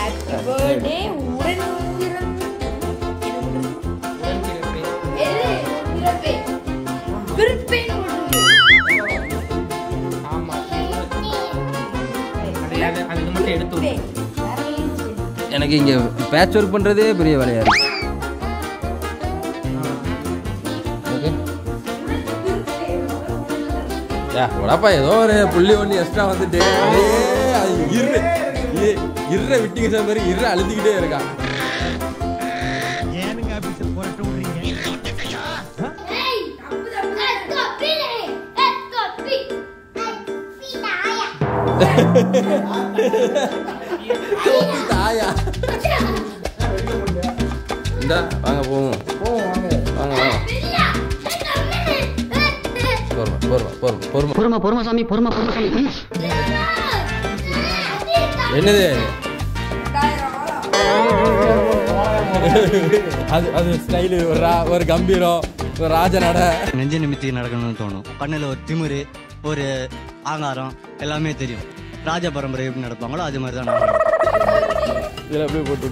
எனக்கு இங்க patch work பண்றதே பெரிய வேலையா இருக்கு. உடப்பா ஏதோ ஒரு புள்ளி ஒன்று எக்ஸ்ட்ரா வந்துட்டு இருற விட்டிங்க சார் மாதிரி இருற அழுத்திக்கிட்டே இருக்கான். இந்த வாங்க போவோம் வாங்க வாங்க. பொறுமை சாமி பொறுமை சாமி. என்னது அது ஸ்டைலு ஒரு கம்பீரம் ஒரு ராஜ நட நெஞ்ச நிமித்தி நடக்கணும்னு தோணும். கண்ணில் ஒரு திமிரு ஒரு ஆங்காரம் எல்லாமே தெரியும். ராஜ பரம்பரை எப்படி நடப்பாங்களோ அது மாதிரி தான் நான் இதில் அப்படியே போட்டு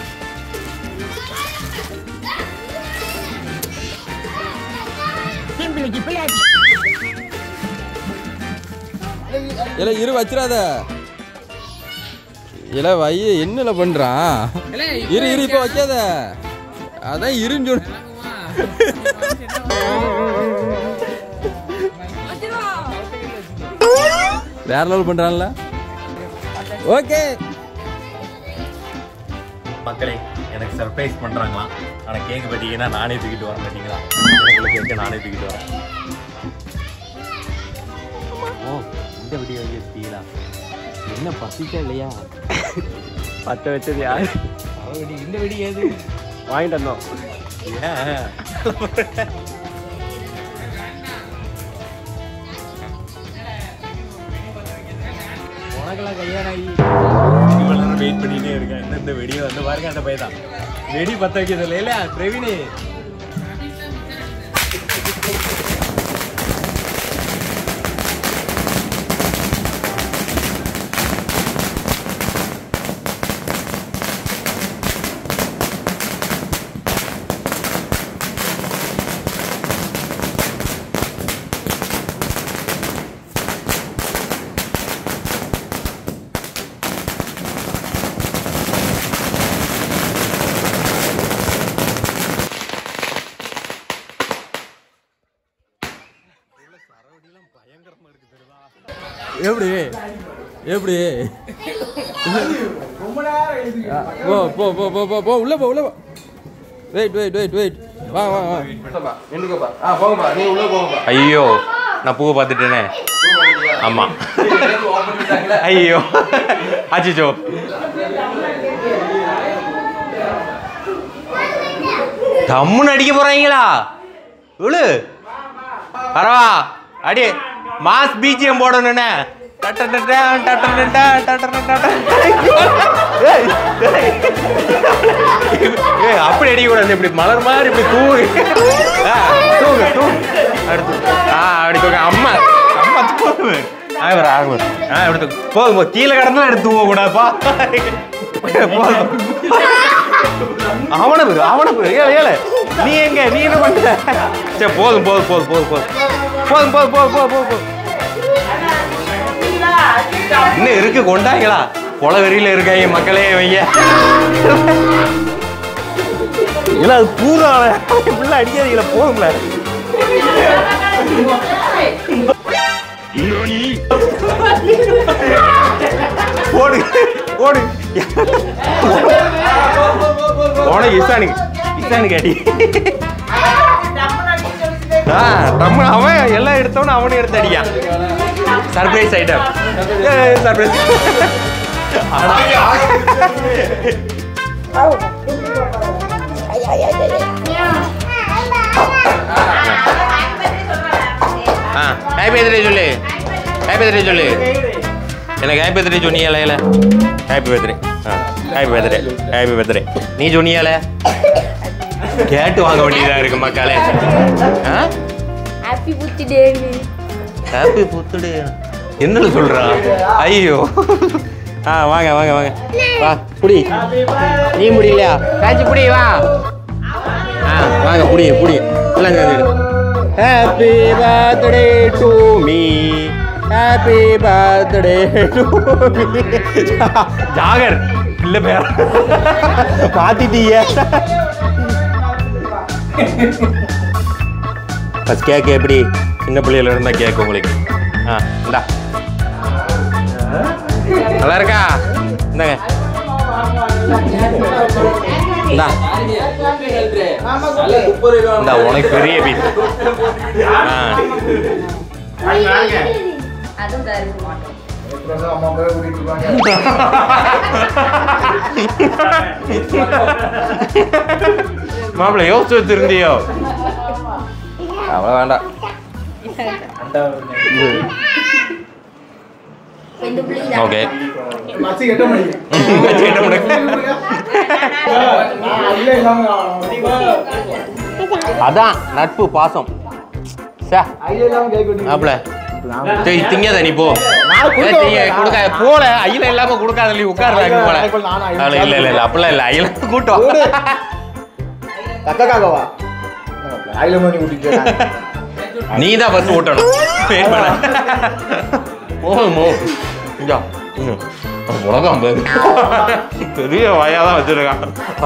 இல்ல இரு வச்சிடாத. இல்ல வைய என்னல பண்றான்? இரு இப்ப வைக்காத. அதான் இருன்னு சொன்ன. வேற லெவல் பண்றான்ல. ஓகே மக்களே, எனக்கு சர்ப்ரைஸ் பண்றாங்களா? ஆனா கேக் பார்த்தீங்கன்னா நானே தூக்கிட்டு வர மாட்டீங்களா? கேட்க நானே தூக்கிட்டு வரேன். ஓ, இந்த வீடியோ எடுத்தீங்களா? என்ன பசிக்கா இல்லையா? பத்த வச்சது யாரு? இந்த வீடியோ எது வாங்கிட்டு வந்தோம். உனக்கெல்லாம் கையானாகி இவ்வளவு வெயிட் பண்ணிட்டே இருக்கேன். இந்த வெடியை வந்து பாருங்க, அந்த பையன் வெடி பத்த வைக்கிறது இல்லையா பிரவீனு? எப்படி எப்படி போ போ போ போ போ உள்ள போ உள்ள போ. வெயிட் வெயிட் வெயிட் வெயிட் வா வா வா என்னங்கப்பா. போங்கப்பா, நீ உள்ள போங்கப்பா. ஐயோ, நான் பூவை பார்த்துட்டேனே. ஆமா, ஐயோ அச்சிச்சோ. தம்முன்னு அடிக்க போறாங்களா? உழு பரவா அடி மாஸ் பிஜிஎம் போடணும்னே. அப்படி அடிக்க கூடாது. இப்படி மலர் மாதிரி இப்படி தூங்கு தூங்கு தூங்கு அடுத்து அப்படி தூங்க. அம்மா அம்மா தூங்கு. எடுத்து போதும். கீழே கடந்தா எடுத்து தூங்க கூடாதுப்பா. அவனை பேரு அவனை பேரு ஏழை. நீ எங்க நீ என்ன பண்ற? சரி போதும் போதும் போதும் போதும் போதும் போதும் போதும் போதும் போதும் போதும். இன்னும் இருக்கு கொண்டாங்களா? கொலை வெறியில இருக்காங்க மக்களே. வைங்க இல்ல அது பூரா இப்படிலாம் அடிக்காதீங்களா? போதும்ல. போடு போடு. உனக்கு இசானுக்கு அடி. அவன் எல்லாம் எடுத்தவன அவனு எடுத்து அடிக்கான். Surprise item. Surprise. Happy birthday சொல்லு. ஹாப்பி பர்த்டே சொல்லு. எனக்கு ஹாப்பி பர்த்டே சொன்னியால? இல்லை happy birthday. Happy birthday. Happy birthday. நீ சொன்னியால? கேட்டு வாங்க வேண்டியதா இருக்கு மக்களே. Happy birthday. ஹாப்பி பர்த்டே என்னன்னு சொல்றான்? ஐயோ வாங்க வாங்க வாங்க வா புடி நீ முடியலையா காய்ச்சி புடி வா வாங்க புடி புடி எல்லாம் சேர்ந்து happy birthday to me happy birthday to me ஜாகர் இல்ல பேர் மாத்திட்டீங்க ஃபர்ஸ்ட் கேக் எப்படி சின்ன பிள்ளையில இருந்தா கேக் உங்களுக்கு இந்தா நல்லா இருக்கா இந்தாங்க இந்தா உனக்கு பெரிய பீஸ் மாப்பிள்ள யோசிச்சு வச்சிருந்தியோ அவ்வளோ வேண்டாம் ஓகே அதான் நட்பு பாசம் மாப்பிள்ள திங்காத நீ போ கொடுக்க போல அயில இல்லாம கொடுக்காத நீ உட்கார்றாங்க போல இல்ல இல்ல இல்ல அப்படிலாம் இல்ல அயில கூட்டம் நீ தான் பஸ் ஓட்டணும் போகுமோ உலகம் பெரிய வாயாதான் வச்சிருக்கான்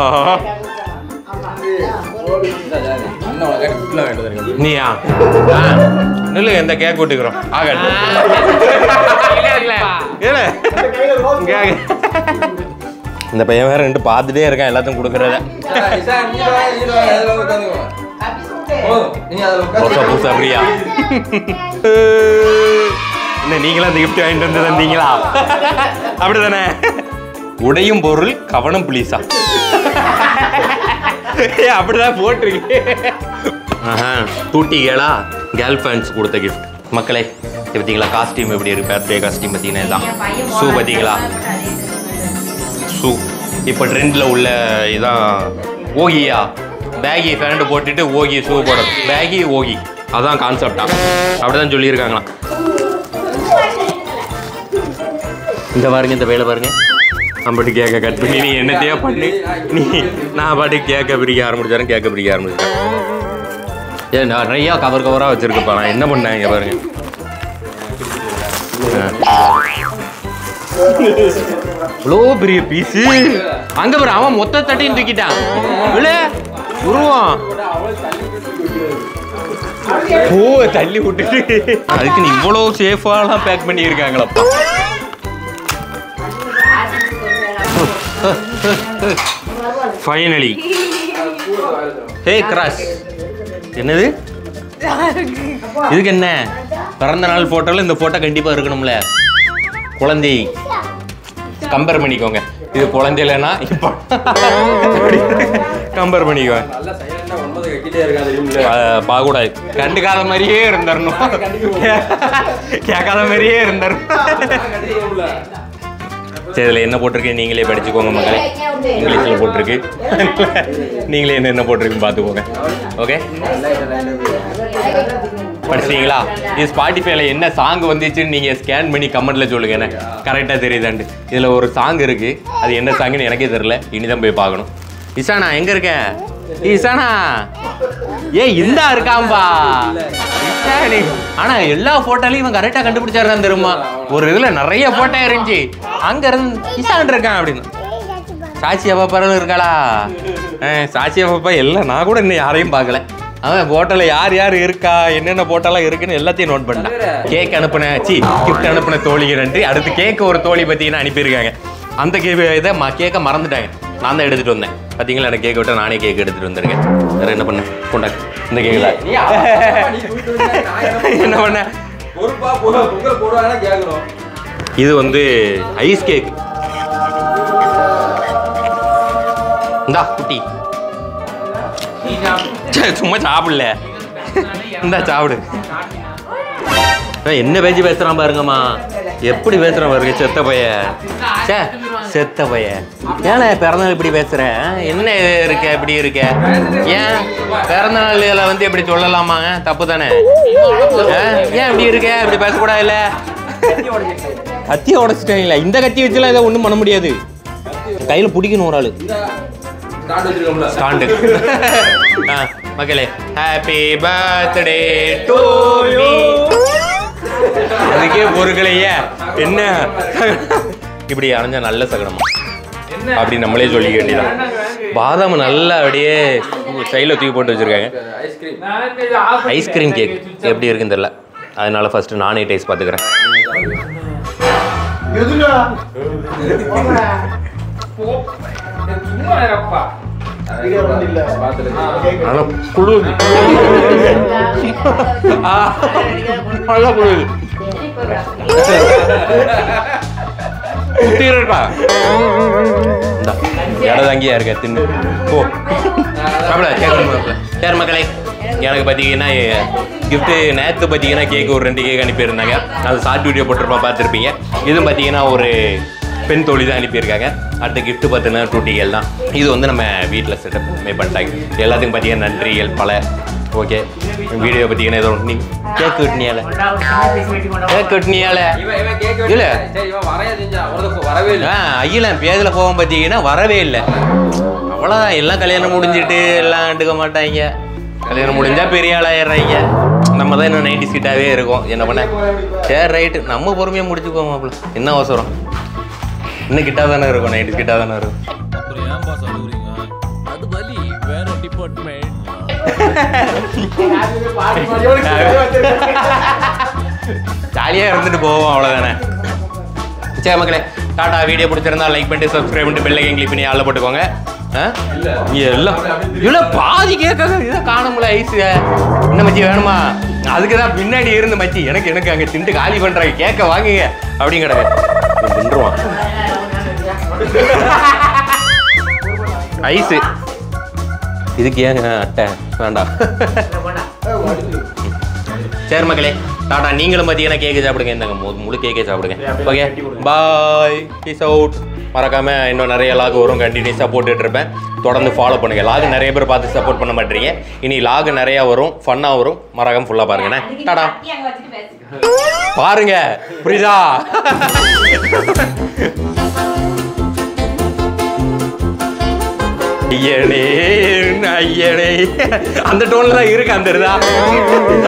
நீயா நில்லு எந்த கேக் கூட்டிக்கிறோம் இந்த பையன் வேற ரெண்டு பார்த்துட்டே இருக்கான் எல்லாத்தையும் கொடுக்கறத புதுசா அப்படியா என்ன நீங்களா அந்த கிஃப்ட் வாங்கிட்டு வந்து தந்தீங்களா அப்படிதானே உடையும் பொருள் கவனம் பிளீஸா அப்படிதான் போட்டிருக்கு டூட்டிகளா கேர்ள் ஃபேன்ஸ் கொடுத்த கிஃப்ட் மக்களே பார்த்தீங்களா காஸ்டியூம் எப்படி இருக்கு பர்த்டே காஸ்டியூம் பார்த்தீங்கன்னா இதுதான் ஷூ பார்த்தீங்களா ஷூ இப்போ ட்ரெண்டில் உள்ள இதான் ஓகியா பேகி பேண்ட் போட்டுட்டு ஓகி ஷூ போடுறது பேகி ஓகி அதான் கான்செப்டா அப்படிதான் சொல்லியிருக்காங்களாம் இந்த பாருங்க இந்த வேலை பாருங்க நம்மட்டு கேட்க கட் பண்ணி நீ என்னத்தையோ பண்ணி நீ நான் பாட்டு கேட்க பிரிக்க ஆரம்பிச்சாரன் கேட்க பிரிக்க ஆரம்பிச்சேன் ஏன் நிறையா கவராக வச்சிருக்கப்பா நான் என்ன பண்ணேன் இங்கே பாருங்க இவ்வளோ பெரிய பீஸு அங்க பாரு அவன் மொத்த தட்டையும் தூக்கிட்டான் இல்ல உருவம் ஓ தள்ளி விட்டுட்டு அதுக்கு நீ இவ்வளோ சேஃபாலாம் பேக் பண்ணி இருக்காங்களப்பா ஃபைனலி ஹே கிராஷ் என்னது இதுக்கு என்ன பிறந்த நாள் போட்டோல இந்த போட்டோ கண்டிப்பா இருக்கணும்ல குழந்தை கம்பேர் பண்ணிக்கோங்க இது குழந்தை இல்லைன்னா இப்போ கம்பேர் பண்ணிக்கோங்க பார்க்கக்கூடாது கண்டுக்காத மாதிரியே இருந்துடணும் கேட்காத மாதிரியே இருந்துடணும் சரி இதில் என்ன போட்டிருக்கு நீங்களே படிச்சுக்கோங்க மக்களே இங்கிலீஷில் போட்டிருக்கு நீங்களே என்ன போட்டிருக்குன்னு பார்த்துக்கோங்க ஓகே படிச்சிட்டீங்களா இது ஸ்பாட்டிஃபைல என்ன சாங் வந்துச்சுன்னு நீங்கள் ஸ்கேன் பண்ணி கமெண்ட்டில் சொல்லுங்க என்ன கரெக்டாக தெரியுதான்ட்டு இதில் ஒரு சாங் இருக்குது அது என்ன சாங்குன்னு எனக்கே தெரியல இனிதான் போய் பார்க்கணும் இசானா எங்கே இருக்க இசானா இந்தா இருக்காம்பா ஆனா எல்லா போட்டோலையும் இவன் கரெக்டா கண்டுபிடிச்சாருதான் தெரியுமா ஒரு இதுல நிறைய போட்டோ இருந்துச்சு அங்க இருந்து இசான் இருக்கான் அப்படின்னு சாட்சி அப்பா இருக்காளா சாட்சி அப்பா எல்லாம் நான் கூட இன்னும் யாரையும் பார்க்கல அவன் போட்டோல யார் யார் இருக்கா என்னென்ன போட்டோலாம் இருக்குன்னு எல்லாத்தையும் நோட் பண்ணேன் கேக் அனுப்புன கிஃப்ட் அனுப்புன தோழிக்கு நன்றி அடுத்து கேக் ஒரு தோழி பார்த்தீங்கன்னா அனுப்பியிருக்காங்க அந்த இதை கேக்கை மறந்துட்டாங்க நான் தான் எடுத்துட்டு வந்தேன் பார்த்தீங்களா எனக்கு கேக் விட்டா நானே கேக் எடுத்துட்டு வந்திருக்கேன் வேற என்ன பண்ணேன் கொண்டாக்கு இந்த கேக்கல என்ன பண்ண இது வந்து ஐஸ் கேக் இந்தா குட்டி சும்மா சாப்பிடல இந்தா சாப்பிடு என்ன பேச்சு பேசுறான் பாருங்கம்மா எப்படி பேசுறான் பாருங்க செத்த பைய செத்த பைய ஏன்னா பிறந்தநாள் இப்படி பேசுற என்ன இருக்க இப்படி இருக்க ஏன் பிறந்த நாள்ல வந்து இப்படி சொல்லலாமாங்க தப்பு தானே ஏன் இப்படி இருக்க இப்படி பேசக்கூடாது இல்ல கத்தியை உடச்சிட்டாங்களா? இந்த கத்தி வச்சுலாம் இதை ஒன்றும் பண்ண முடியாது. கையில் பிடிக்கணும் ஒரு ஆள். ஸ்டாண்டு. மக்களே ஹாப்பி பர்த்டே டு மீ. அதுக்கே பொருட்களையே என்ன இப்படி அரைஞ்சா நல்ல சகனமா அப்படி நம்மளே சொல்லிக்க வேண்டியதான். பாதாம் நல்லா அப்படியே சைடில் தூக்கி போட்டு வச்சுருக்காங்க. ஐஸ்கிரீம் கேக் எப்படி இருக்குன்னு தெரியல, அதனால ஃபஸ்ட்டு நானே டேஸ்ட் பார்த்துக்கிறேன். இடதாங்கியா இருக்க தின்னு போ. சரி மக்களே, எனக்கு பார்த்தீங்கன்னா கிஃப்ட்டு நேற்று பார்த்தீங்கன்னா கேக்கு ஒரு 2 கேக் அனுப்பியிருந்தாங்க. அது ஷார்ட் வீடியோ போட்டிருப்பா பார்த்துருப்பீங்க. இதுவும் பார்த்தீங்கன்னா ஒரு பெண் தோழி தான் அனுப்பியிருக்காங்க. அடுத்த கிஃப்ட்டு பார்த்தீங்கன்னா 2 டீகள் தான். இது வந்து நம்ம வீட்டில் செட்டப் பண்ணிட்டாங்க. எல்லாத்துக்கும் பார்த்தீங்கன்னா நன்றிகள் பல. ஓகே, வீடியோ பார்த்தீங்கன்னா ஏதோ நீ கேக் வெட்டினியால இல்லை ஐயில பேதில் போவோம் பார்த்தீங்கன்னா வரவே இல்லை. அவ்வளோதான், எல்லாம் கல்யாணம் முடிஞ்சிட்டு எல்லாம் எடுக்க மாட்டாங்க. கல்யாணம் முடிஞ்சா பெரிய ஆளாயிடுறாங்க. நம்ம தான் இன்னும் 90s கிட்டாவே இருக்கோம். என்ன பண்ண? சரி ரைட்டு, நம்ம பொறுமையாக முடிச்சுக்குவோம். மாப்பிள்ள என்ன அவசரம், இன்னும் கிட்டா தானே இருக்கும், 90s கிட்டா தானே இருக்கும். ஜாலியாக இருந்துட்டு போவோம், அவ்வளோதானே. சரி மக்களே, டாடா. வீடியோ பிடிச்சிருந்தா லைக் பண்ணிட்டு சப்ஸ்கிரைப் பண்ணிட்டு பெல் ஐக்கன் கிளிக் பண்ணி ஆள போட்டுக்கோங்க. எல்லாம் இவ்வளோ பாதி கேட்காங்க, இதை காணும்ல ஐஸ். என்ன மச்சி வேணுமா? அதுக்கு தான் பின்னாடி இருந்து மச்சி எனக்கு அங்கே திண்டு காலி பண்ணுறாங்க, கேட்க வாங்குங்க அப்படிங்கிறத தின்றுவான் ஐஸு. இதுக்கு ஏங்க அட்டை வேண்டாம். சரி மக்களே, டாடா. நீங்களும் பார்த்தீங்கன்னா கேக்கு சாப்பிடுங்க. இந்த முழு கேக்கே சாப்பிடுங்க. Okay, bye, peace out. மறக்காமல் இன்னும் நிறைய லாக் வரும், கண்டினியூஸாக போட்டுட்ருப்பேன். தொடர்ந்து ஃபாலோ பண்ணுங்கள். லாக் நிறைய பேர் பார்த்து சப்போர்ட் பண்ண மாட்டீங்க. இனி லாக் நிறையா வரும், ஃபன்னாக வரும். மறக்காமல் ஃபுல்லாக பாருங்கண்ணே. டாடா. பாருங்க, புரியுதா? ஐயனே ஐயனே அந்த டோன்ல தான் இருக்கு அந்த இதா.